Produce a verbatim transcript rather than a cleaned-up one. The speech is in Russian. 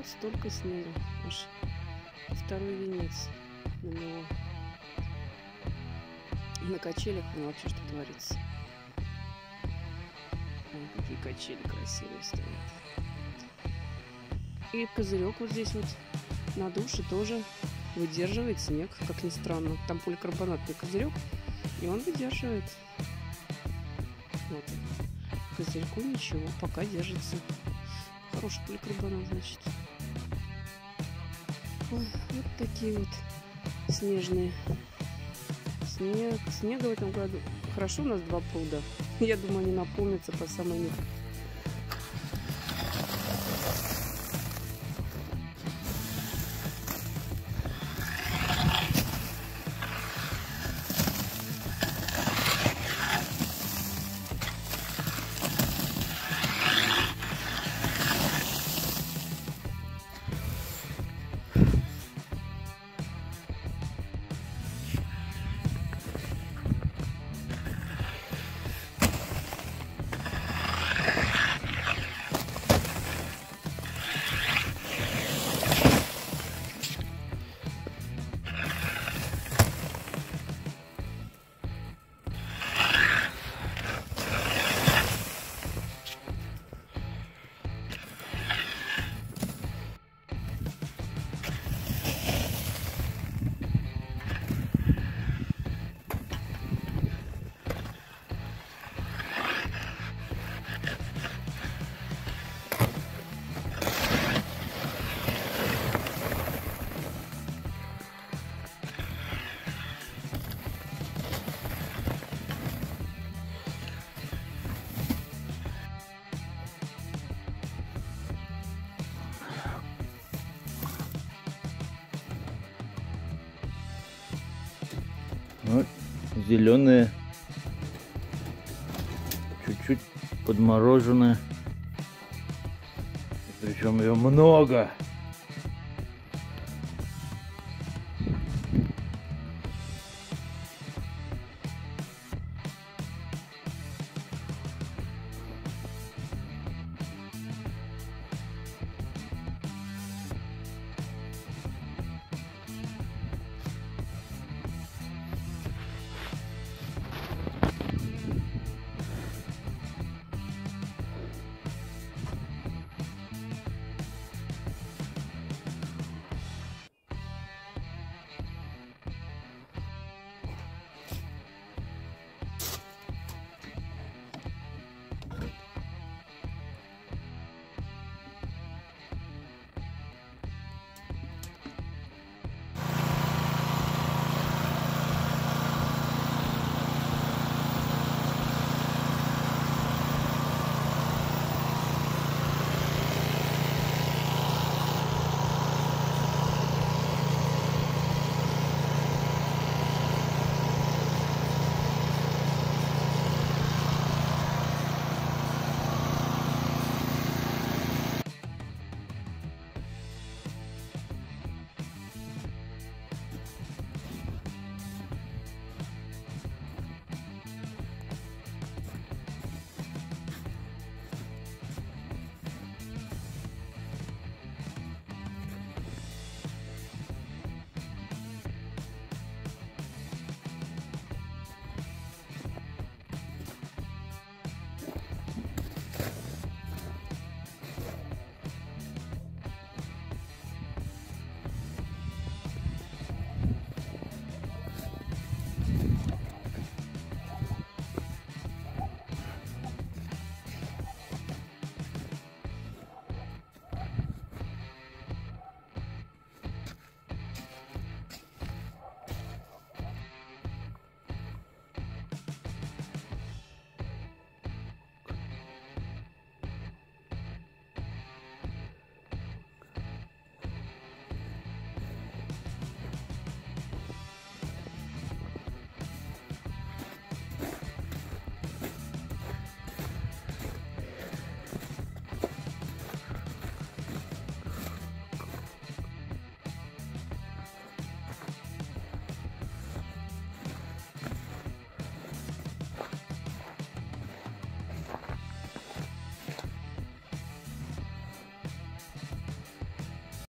вот столько снега. Аж второй венец на него. На качелях ну, вообще что творится. Ой, какие качели красивые стоят. И козырек вот здесь вот на душе тоже выдерживает снег, как ни странно. Там поликарбонатный козырек, и он выдерживает. Вот. Козырьку ничего, пока держится. Хороший поликарбонат, значит. Ой, вот такие вот снежные. Снег. Снега в этом году. Хорошо, у нас два пруда. Я думаю, они наполнятся по самой них. Вот, зеленые, чуть-чуть подмороженные, причем ее много.